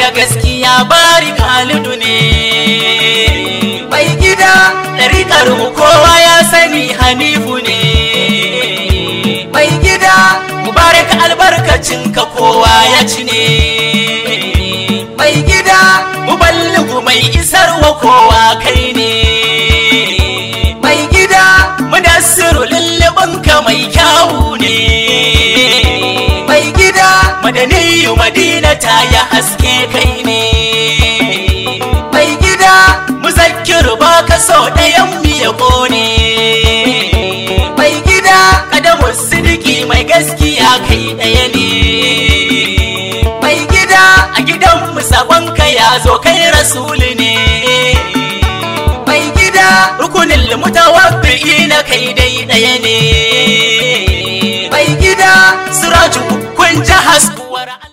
gaskiya bari Khalidu ne. Mai gida ɗariƙar mu kowa ya sani Hanifu ne. Mai gida mubarak albarkacin ka kowa ya ci ne. Mai gida muballigu mai isarwa kowa kai ne. Mai gida mudassiru lullubinka mai kyawu ne. Mai gida madaniyu madina ta ya haske kai ne. Mai gida muzakkiru baka so ɗayan miya ne. Mai gida kadamu sidiki mai gaskiya kai ɗaya ne. Mai gida a gidan sabonka ya zo kai rasuli ne. Mai gida rukunin mutawabbi'i na kai dai ɗaya ne. Mai gida suraju kun ji haskuwar